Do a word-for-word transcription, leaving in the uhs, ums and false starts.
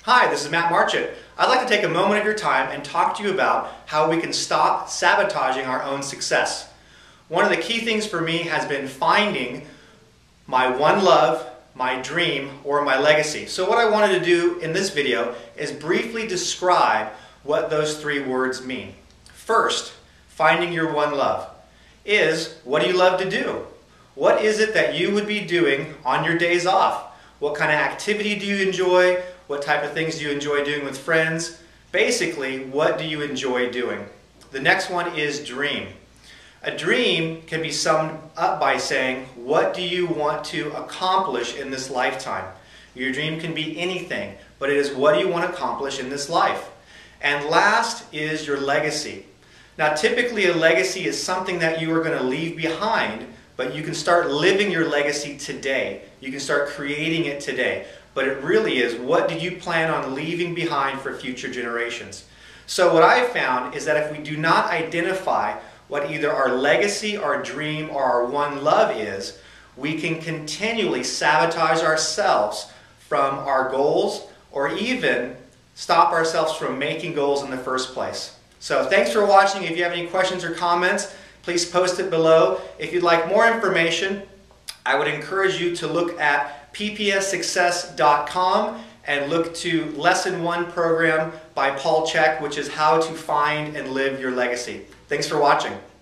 Hi, this is Matt Marchett. I'd like to take a moment of your time and talk to you about how we can stop sabotaging our own success. One of the key things for me has been finding my one love, my dream, or my legacy. So what I wanted to do in this video is briefly describe what those three words mean. First, finding your one love is, what do you love to do? What is it that you would be doing on your days off? What kind of activity do you enjoy? What type of things do you enjoy doing with friends? Basically, what do you enjoy doing? The next one is dream. A dream can be summed up by saying, what do you want to accomplish in this lifetime? Your dream can be anything, but it is what do you want to accomplish in this life? And last is your legacy. Now, typically a legacy is something that you are going to leave behind, but you can start living your legacy today. You can start creating it today. But it really is, what do you plan on leaving behind for future generations? So what I've found is that if we do not identify what either our legacy, our dream, or our one love is, we can continually sabotage ourselves from our goals, or even stop ourselves from making goals in the first place. So thanks for watching. If you have any questions or comments, please post it below. If you'd like more information, I would encourage you to look at p p s success dot com and look to Lesson one program by Paul Chek, which is how to find and live your legacy. Thanks for watching.